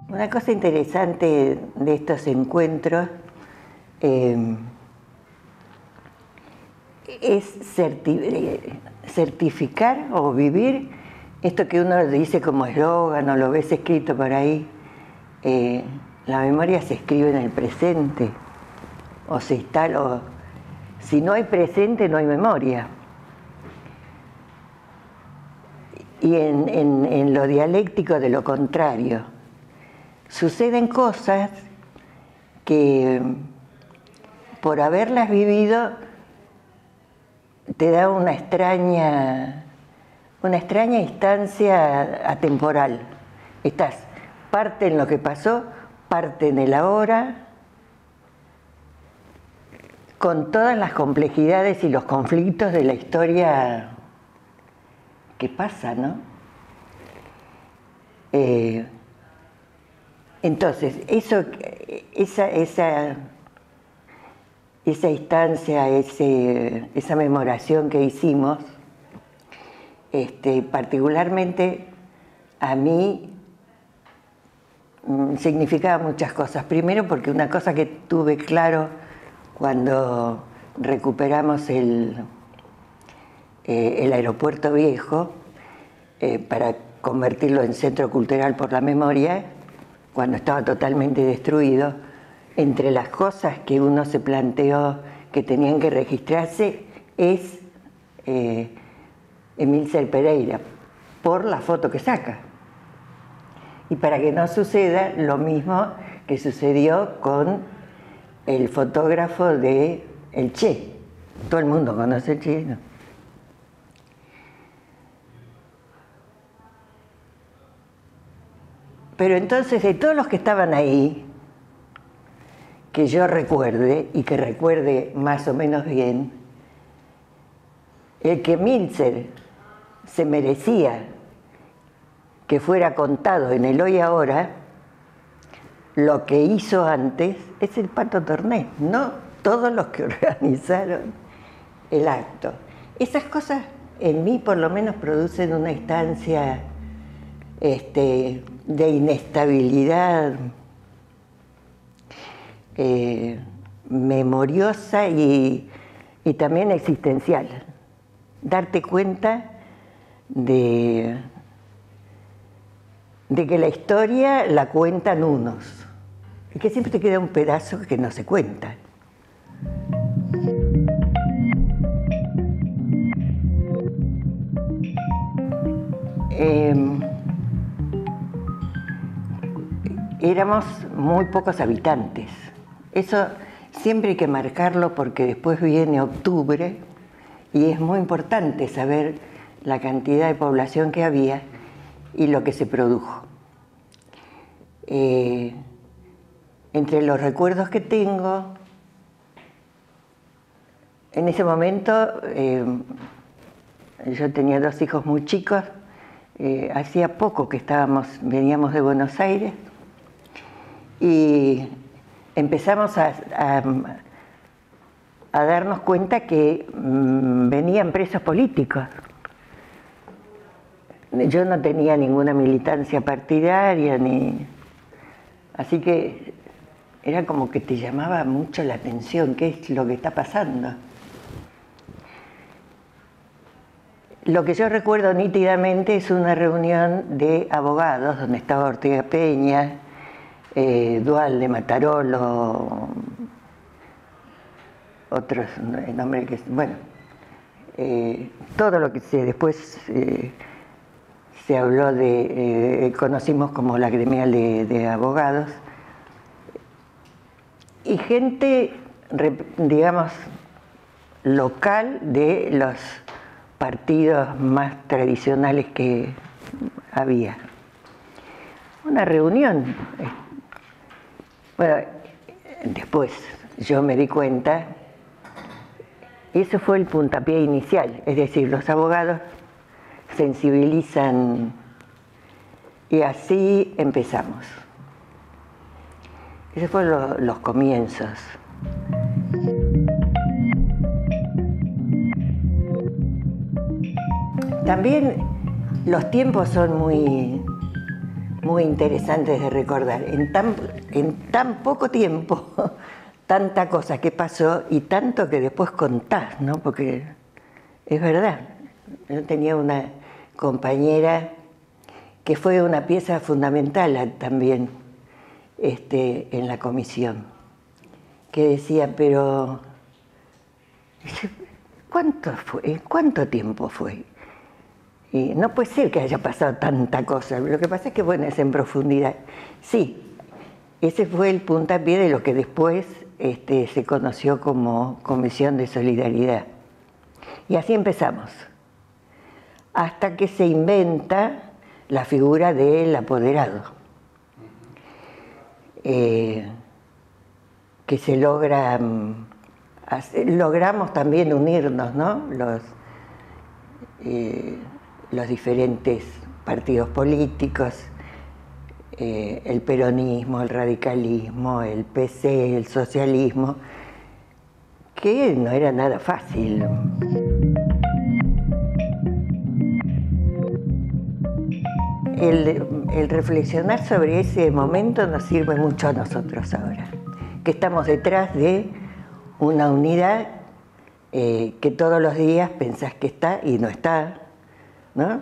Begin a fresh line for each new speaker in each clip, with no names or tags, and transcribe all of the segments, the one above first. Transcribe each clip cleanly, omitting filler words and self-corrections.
Una cosa interesante de estos encuentros es certificar o vivir esto que uno dice como eslogan o lo ves escrito por ahí. La memoria se escribe en el presente o se instala. Si no hay presente, no hay memoria. Y en lo dialéctico de lo contrario, suceden cosas que por haberlas vivido te da una extraña instancia atemporal. Estás parte en lo que pasó, parte en el ahora, con todas las complejidades y los conflictos de la historia que pasa, ¿no? Entonces, esa instancia, esa memoración que hicimos, particularmente a mí significaba muchas cosas. Primero porque una cosa que tuve claro cuando recuperamos el aeropuerto viejo para convertirlo en centro cultural por la memoria, cuando estaba totalmente destruido, entre las cosas que uno se planteó que tenían que registrarse es Emilcer Pereira, por la foto que saca. Y para que no suceda lo mismo que sucedió con el fotógrafo de El Che. Todo el mundo conoce el Che, ¿no? Pero entonces, de todos los que estaban ahí, que yo recuerde, y que recuerde más o menos bien, el que Milzer se merecía que fuera contado en el hoy y ahora, lo que hizo antes es el Pato Torné, no todos los que organizaron el acto. Esas cosas en mí por lo menos producen una instancia de inestabilidad memoriosa y también existencial. Darte cuenta de que la historia la cuentan unos y que siempre te queda un pedazo que no se cuenta. Éramos muy pocos habitantes. Eso siempre hay que marcarlo porque después viene octubre y es muy importante saber la cantidad de población que había y lo que se produjo. Entre los recuerdos que tengo, en ese momento yo tenía 2 hijos muy chicos, hacía poco que veníamos de Buenos Aires y empezamos a darnos cuenta que venían presos políticos. Yo no tenía ninguna militancia partidaria, así que era como que te llamaba mucho la atención qué es lo que está pasando. Lo que yo recuerdo nítidamente es una reunión de abogados donde estaba Ortega Peña, Duhalde, Matarolo, otros nombres que... Bueno, todo lo que después se habló conocimos como la gremial de abogados, y gente, digamos, local de los partidos más tradicionales que había. Una reunión. Bueno, después yo me di cuenta, y ese fue el puntapié inicial, es decir, los abogados sensibilizan y así empezamos. Esos fueron los comienzos. También los tiempos son muy muy interesantes de recordar. En tan poco tiempo, tanta cosa que pasó y tanto que después contás, ¿no? Porque es verdad. Yo tenía una compañera que fue una pieza fundamental también en la comisión, que decía, pero ¿cuánto tiempo fue? Y no puede ser que haya pasado tanta cosa. Lo que pasa es que, bueno, es en profundidad. Sí, ese fue el puntapié de lo que después se conoció como Comisión de Solidaridad. Y así empezamos. Hasta que se inventa la figura del apoderado. Que se logra... logramos también unirnos, ¿no? Los diferentes partidos políticos, el peronismo, el radicalismo, el PC, el socialismo, que no era nada fácil. El reflexionar sobre ese momento nos sirve mucho a nosotros ahora, que estamos detrás de una unidad que todos los días pensás que está y no está, ¿no?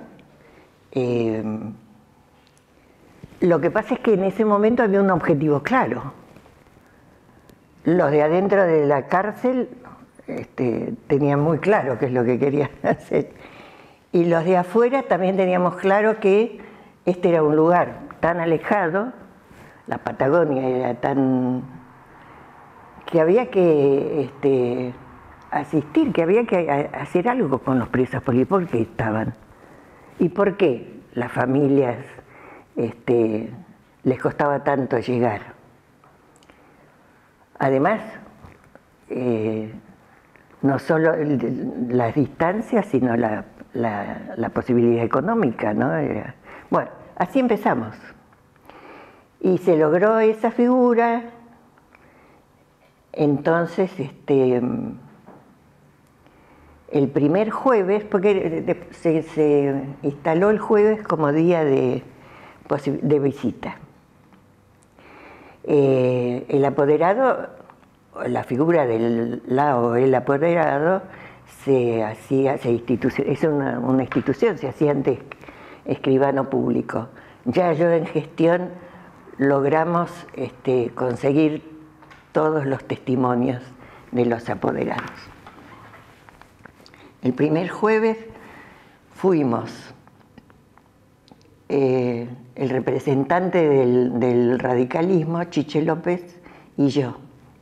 Lo que pasa es que en ese momento había un objetivo claro. Los de adentro de la cárcel tenían muy claro qué es lo que querían hacer. Y los de afuera también teníamos claro que este era un lugar tan alejado, la Patagonia era tan... que había que asistir, que había que hacer algo con los presos políticos. ¿Por qué estaban? ¿Y por qué las familias les costaba tanto llegar? Además, no solo las distancias, sino la posibilidad económica, ¿no? Bueno, así empezamos. Y se logró esa figura. Entonces, el primer jueves, porque se instaló el jueves como día de visita. El apoderado, la figura del lao, el apoderado, es una institución, se hacía antes escribano público. Ya yo en gestión logramos conseguir todos los testimonios de los apoderados. El primer jueves fuimos el representante del radicalismo, Chiche López, y yo.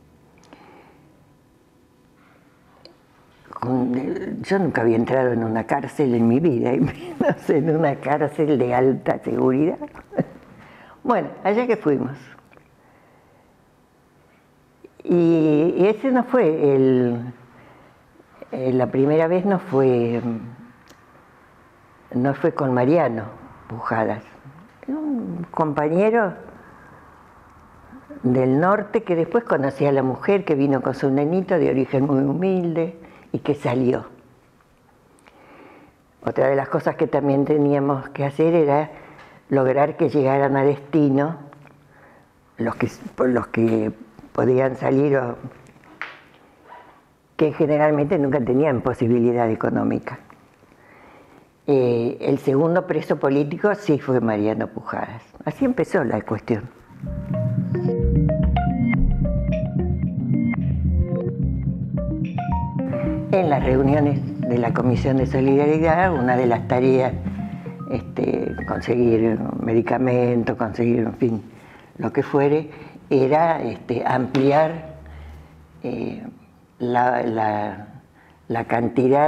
Yo nunca había entrado en una cárcel en mi vida, y menos en una cárcel de alta seguridad. Bueno, allá que fuimos. Y ese no fue la primera vez, no fue con Mariano Pujadas, un compañero del norte que después conocía a la mujer que vino con su nenito de origen muy humilde y que salió. Otra de las cosas que también teníamos que hacer era lograr que llegaran a destino los que podían salir o que generalmente nunca tenían posibilidad económica. El segundo preso político sí fue Mariano Pujadas. Así empezó la cuestión. En las reuniones de la Comisión de Solidaridad, una de las tareas, conseguir medicamentos, conseguir, en fin, lo que fuere, era ampliar la cantidad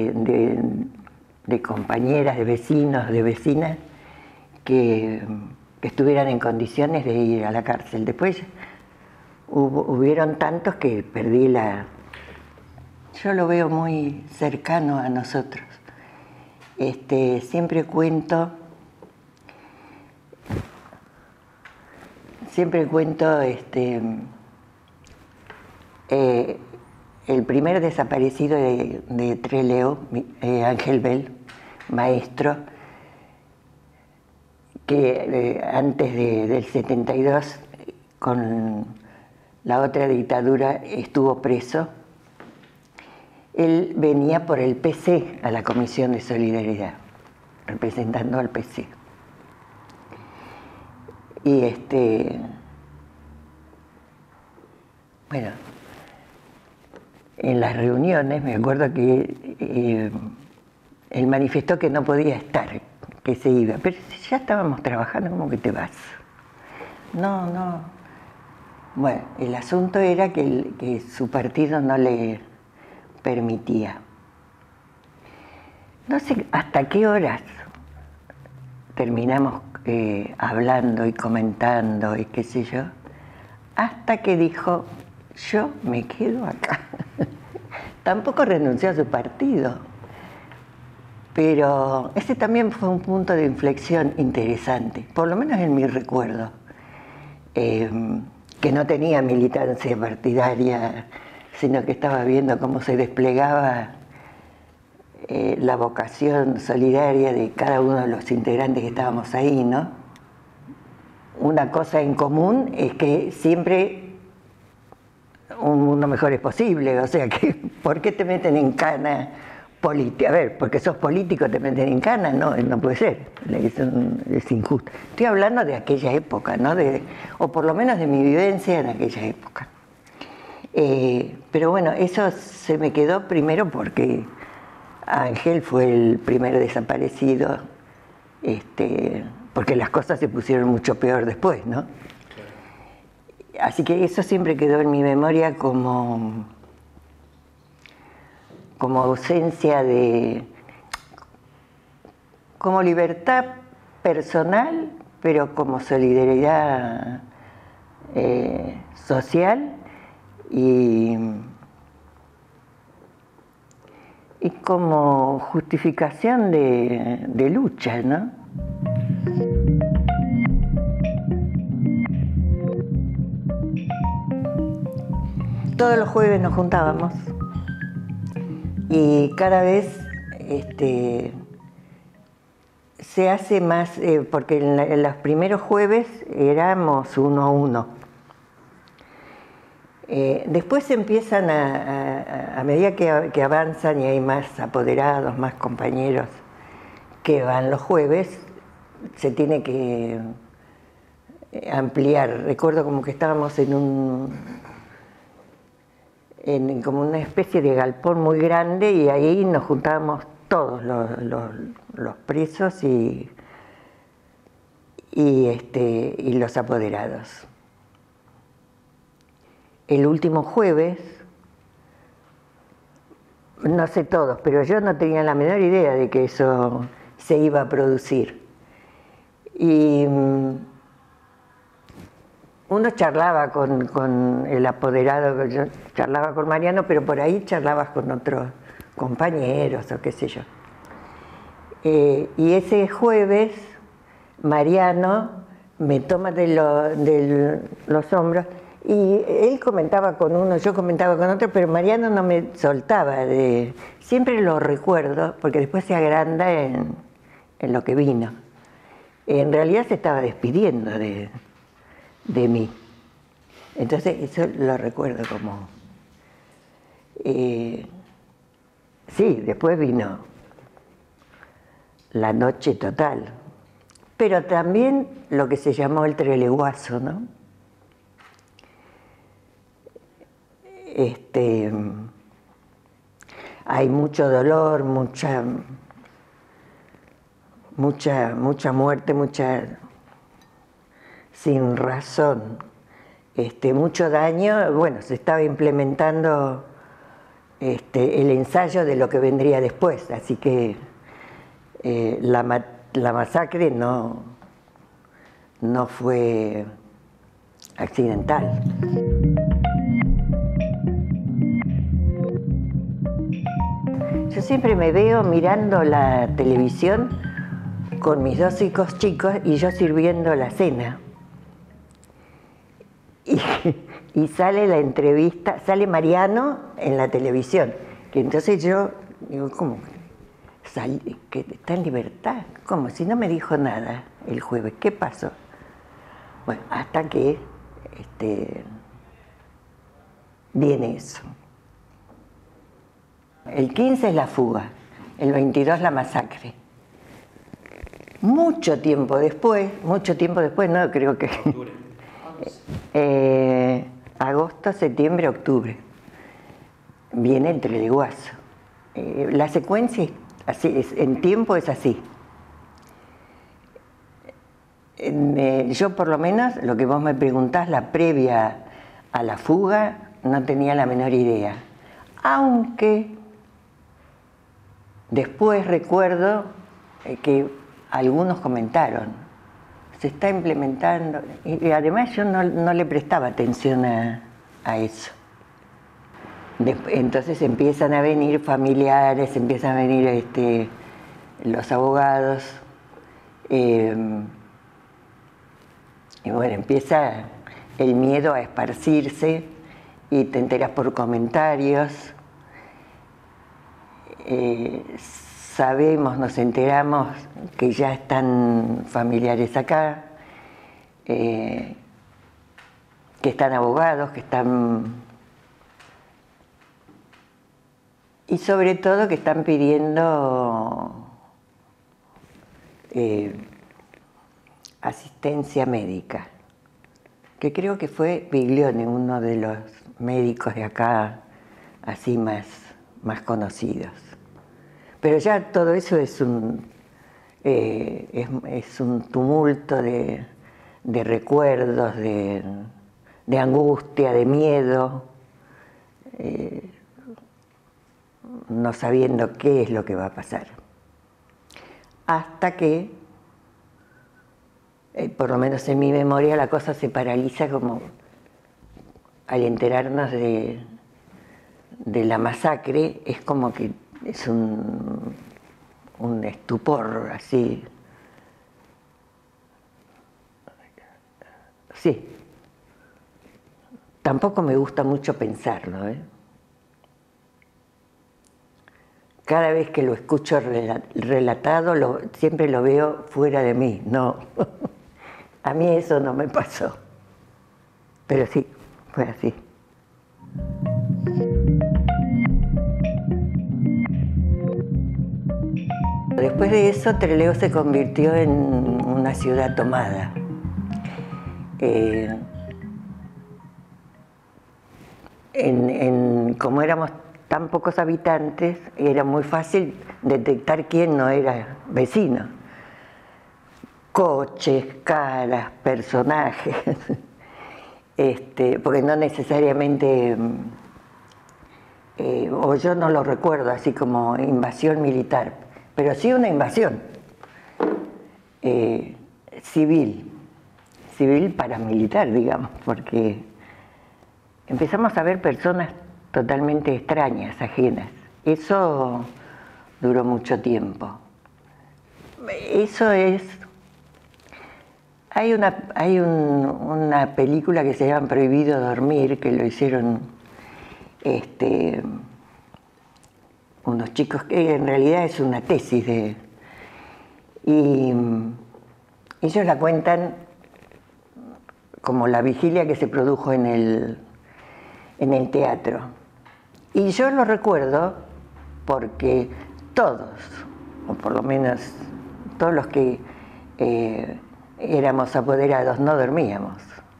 de compañeras, de vecinos, de vecinas que estuvieran en condiciones de ir a la cárcel. Después hubieron tantos que perdí la... Yo lo veo muy cercano a nosotros. Siempre cuento el primer desaparecido de Trelew, Ángel Bell, maestro, que antes del 72, con la otra dictadura, estuvo preso. Él venía por el PC a la Comisión de Solidaridad, representando al PC. Y bueno, en las reuniones me acuerdo que él manifestó que no podía estar, que se iba. Pero si ya estábamos trabajando, ¿cómo que te vas? No. Bueno, el asunto era que su partido no le permitía. No sé hasta qué horas terminamos hablando y comentando y qué sé yo, hasta que dijo, yo me quedo acá. Tampoco renunció a su partido, pero ese también fue un punto de inflexión interesante, por lo menos en mi recuerdo, que no tenía militancia partidaria, sino que estaba viendo cómo se desplegaba la vocación solidaria de cada uno de los integrantes que estábamos ahí, ¿no? Una cosa en común es que siempre un mundo mejor es posible, o sea, que ¿por qué te meten en cana política? A ver, porque sos político te meten en cana, no puede ser, es injusto. Estoy hablando de aquella época, ¿no? O por lo menos de mi vivencia en aquella época. Pero bueno, eso se me quedó primero porque Ángel fue el primer desaparecido, porque las cosas se pusieron mucho peor después, ¿no? Así que eso siempre quedó en mi memoria como ausencia como libertad personal, pero como solidaridad social y como justificación de lucha, ¿no? Todos los jueves nos juntábamos y cada vez se hace más, porque en los primeros jueves éramos 1 a 1. Después empiezan a medida que avanzan y hay más apoderados, más compañeros que van los jueves, se tiene que ampliar. Recuerdo como que estábamos como una especie de galpón muy grande y ahí nos juntábamos todos los presos y los apoderados. El último jueves, no sé todos, pero yo no tenía la menor idea de que eso se iba a producir. Y uno charlaba con el apoderado, yo charlaba con Mariano, pero por ahí charlabas con otros compañeros o qué sé yo. Y ese jueves Mariano me toma de los hombros y él comentaba con uno, yo comentaba con otro, pero Mariano no me soltaba. Siempre lo recuerdo, porque después se agranda en lo que vino. En realidad se estaba despidiendo de mí. Entonces eso lo recuerdo como... sí, después vino la noche total, pero también lo que se llamó el treleguazo, ¿no? Hay mucho dolor, mucha muerte, sin razón, mucho daño. Bueno, se estaba implementando el ensayo de lo que vendría después, así que la masacre no fue accidental. Yo siempre me veo mirando la televisión con mis 2 hijos chicos y yo sirviendo la cena. Y sale la entrevista, sale Mariano en la televisión. Que entonces yo digo, ¿cómo? que está en libertad. ¿Cómo? Si no me dijo nada el jueves, ¿qué pasó? Bueno, hasta que viene eso. El 15 es la fuga, el 22 la masacre. Mucho tiempo después, no, creo que agosto, septiembre, octubre, viene el Treleguazo. La secuencia así, en tiempo es así. Yo por lo menos, lo que vos me preguntás, la previa a la fuga, no tenía la menor idea. Aunque después recuerdo que algunos comentaron, se está implementando, y además yo no le prestaba atención a eso. Entonces empiezan a venir familiares, empiezan a venir los abogados, y bueno, empieza el miedo a esparcirse y te enteras por comentarios. Nos enteramos que ya están familiares acá, que están abogados, que están... Y sobre todo que están pidiendo asistencia médica, que creo que fue Biglione, uno de los médicos de acá, así más conocidos. Pero ya todo eso es un tumulto de recuerdos, de angustia, de miedo, no sabiendo qué es lo que va a pasar. Hasta que, por lo menos en mi memoria, la cosa se paraliza como al enterarnos de la masacre, es como que es un estupor así. Sí. Tampoco me gusta mucho pensarlo, ¿eh? Cada vez que lo escucho relatado, siempre lo veo fuera de mí, no. A mí eso no me pasó. Pero sí, fue así. Después de eso, Trelew se convirtió en una ciudad tomada. Como éramos tan pocos habitantes, era muy fácil detectar quién no era vecino. Coches, caras, personajes, porque no necesariamente, o yo no lo recuerdo así como invasión militar, pero sí una invasión civil paramilitar, digamos, porque empezamos a ver personas totalmente extrañas, ajenas. Eso duró mucho tiempo. Eso es... Hay una película que se llama Prohibido Dormir, que lo hicieron unos chicos, que en realidad es una tesis y ellos la cuentan como la vigilia que se produjo en el teatro. Y yo lo recuerdo porque todos, o por lo menos todos los que éramos apoderados, no dormíamos.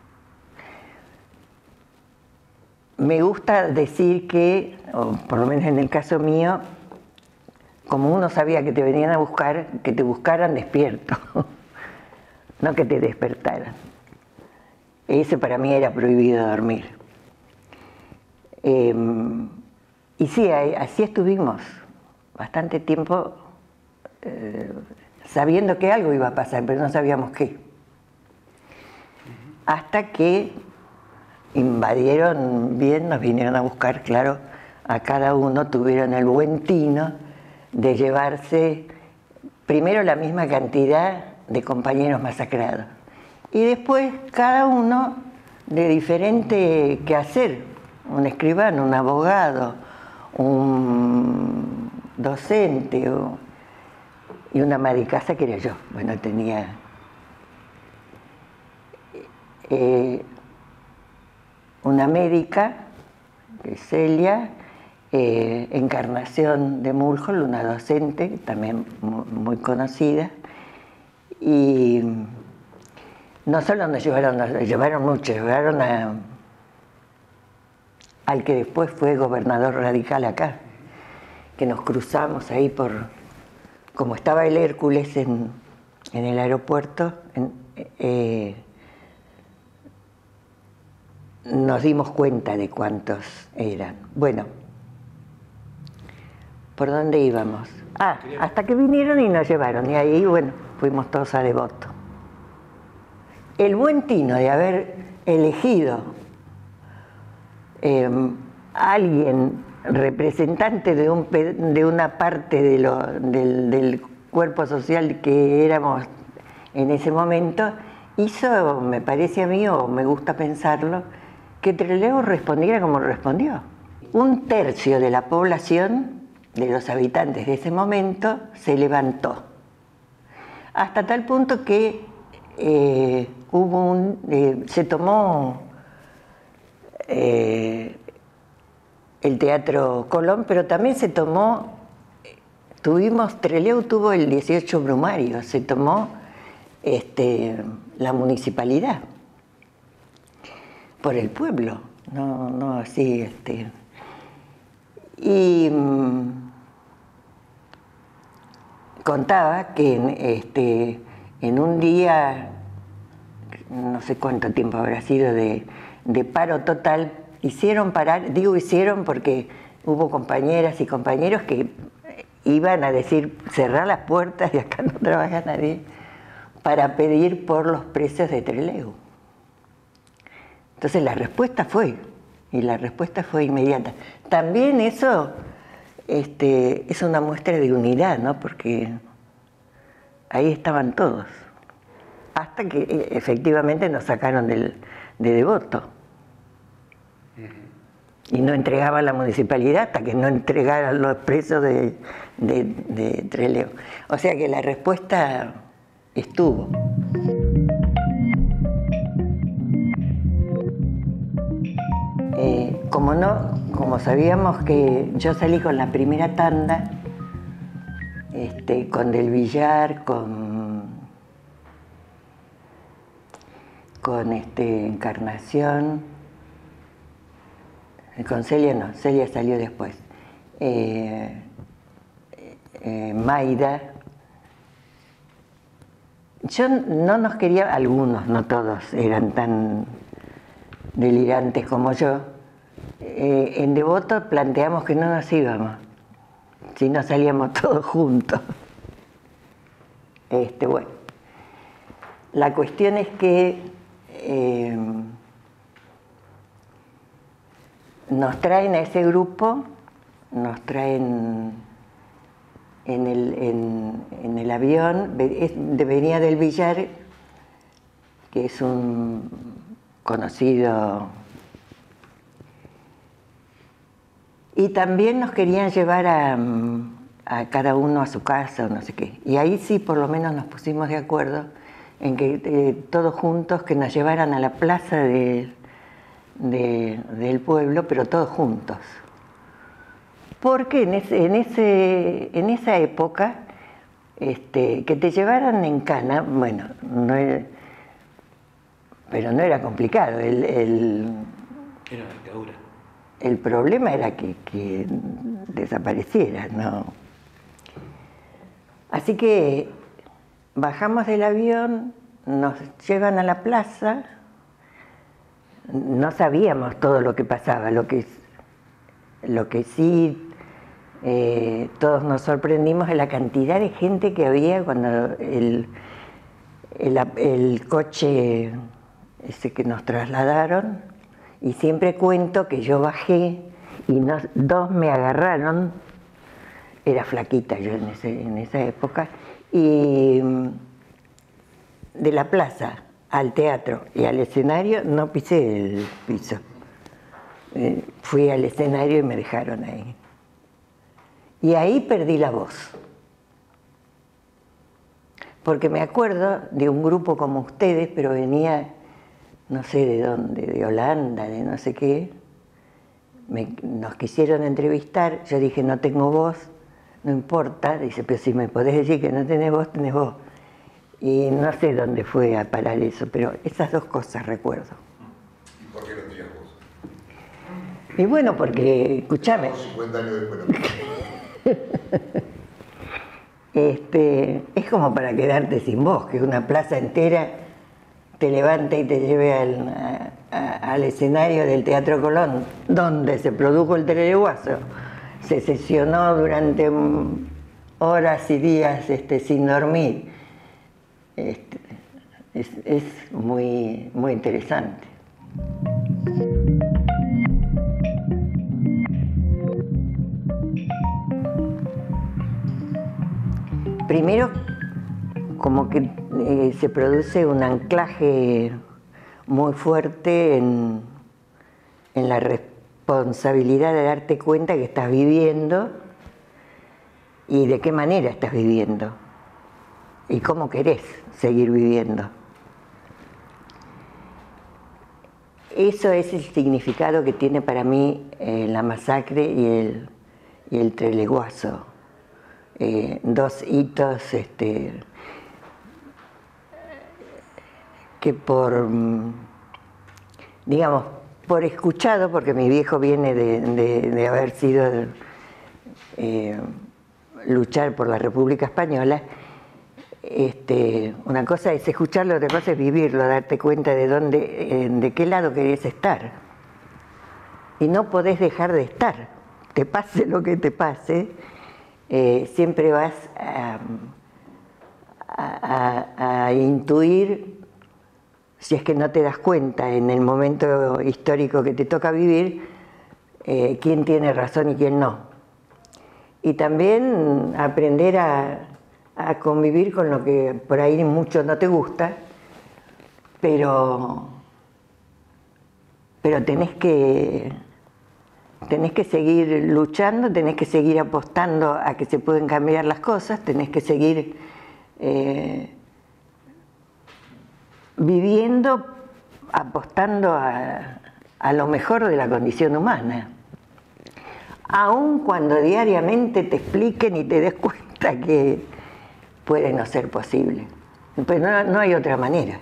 Me gusta decir que, o por lo menos en el caso mío, como uno sabía que te venían a buscar, que te buscaran despierto, no que te despertaran. Ese para mí era prohibido dormir. Y sí, así estuvimos bastante tiempo sabiendo que algo iba a pasar, pero no sabíamos qué. Hasta que invadieron bien, nos vinieron a buscar, claro, a cada uno, tuvieron el buen tino de llevarse primero la misma cantidad de compañeros masacrados y después cada uno de diferente quehacer, un escribano, un abogado, un docente, y una ama de casa que era yo. Bueno, tenía una médica, que es Celia, Encarnación de Múrgol, una docente, también muy conocida, y no solo nos llevaron mucho, llevaron al que después fue gobernador radical acá, que nos cruzamos ahí como estaba el Hércules en el aeropuerto, nos dimos cuenta de cuántos eran. Bueno, ¿por dónde íbamos? Hasta que vinieron y nos llevaron, y ahí, bueno, fuimos todos a Devoto. El buen tino de haber elegido alguien representante de una parte del cuerpo social que éramos en ese momento, hizo, me parece a mí, o me gusta pensarlo, que Trelew respondiera como respondió. 1/3 de la población, de los habitantes de ese momento, se levantó. Hasta tal punto que se tomó el Teatro Colón, pero también Trelew tuvo el 18 Brumario, se tomó la municipalidad por el pueblo, no así, y contaba que en un día, no sé cuánto tiempo habrá sido de paro total, hicieron parar, digo hicieron porque hubo compañeras y compañeros que iban a decir cerrar las puertas y acá no trabaja nadie, para pedir por los precios de Trelew. Entonces la respuesta fue inmediata. También eso es una muestra de unidad, ¿no? Porque ahí estaban todos, hasta que efectivamente nos sacaron de Devoto. Y no entregaban la municipalidad hasta que no entregaran los presos de Trelew. O sea que la respuesta estuvo. Como sabíamos que yo salí con la primera tanda, con Del Villar, con Encarnación, con Celia no, Celia salió después, Mayra. Yo no nos quería, algunos, no todos, eran tan delirantes como yo. En Devoto planteamos que no nos íbamos, si no salíamos todos juntos. Bueno, la cuestión es que nos traen a ese grupo, nos traen en el avión, venía Del Villar, que es un conocido, y también nos querían llevar a cada uno a su casa o no sé qué. Y ahí sí por lo menos nos pusimos de acuerdo en que todos juntos, que nos llevaran a la plaza del pueblo, pero todos juntos. Porque en esa época, que te llevaran en cana, bueno, pero no era complicado.
Era una dictadura.
El problema era que desapareciera, ¿no? Así que bajamos del avión, nos llevan a la plaza, no sabíamos todo lo que pasaba, lo que sí todos nos sorprendimos de la cantidad de gente que había cuando el coche ese que nos trasladaron, y siempre cuento que yo bajé y dos me agarraron, era flaquita yo en esa época, y de la plaza al teatro y al escenario no pisé el piso. Fui al escenario y me dejaron ahí. Y ahí perdí la voz. porque me acuerdo de un grupo como ustedes, pero venía, no sé de dónde, de Holanda, de no sé qué. Nos quisieron entrevistar, yo dije, no tengo voz, no importa. Dice, pero si me podés decir que no tenés voz, tenés voz. Y no sé dónde fue a parar eso, pero esas dos cosas recuerdo.
¿Y por qué no tenías voz?
Y bueno, porque, escuchame.
50 años después.
Es como para quedarte sin voz, que una plaza entera te levante y te lleve al escenario del Teatro Colón, donde se produjo el Teleguaso. Se sesionó durante horas y días sin dormir. Es muy, muy interesante. Primero, como que se produce un anclaje muy fuerte en la responsabilidad de darte cuenta que estás viviendo y de qué manera estás viviendo y cómo querés seguir viviendo. Eso es el significado que tiene para mí la masacre y el Teleguaso. Dos hitos que digamos, por escuchado, porque mi viejo viene de haber sido luchar por la República Española, una cosa es escucharlo, otra cosa es vivirlo, darte cuenta de qué lado querés estar. Y no podés dejar de estar, te pase lo que te pase, siempre vas a intuir, si es que no te das cuenta en el momento histórico que te toca vivir, quién tiene razón y quién no. Y también aprender a convivir con lo que por ahí mucho no te gusta, pero tenés que seguir luchando, tenés que seguir apostando a que se pueden cambiar las cosas, tenés que seguir viviendo, apostando a lo mejor de la condición humana. Aun cuando diariamente te expliquen y te des cuenta que puede no ser posible. Pues no hay otra manera.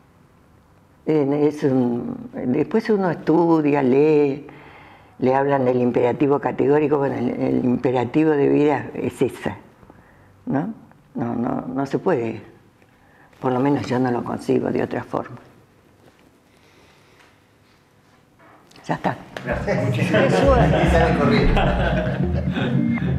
Después uno estudia, lee, le hablan del imperativo categórico, bueno, el imperativo de vida es esa, ¿no? No se puede, por lo menos yo no lo consigo de otra forma. Ya está.
Gracias. Muchísimas
gracias.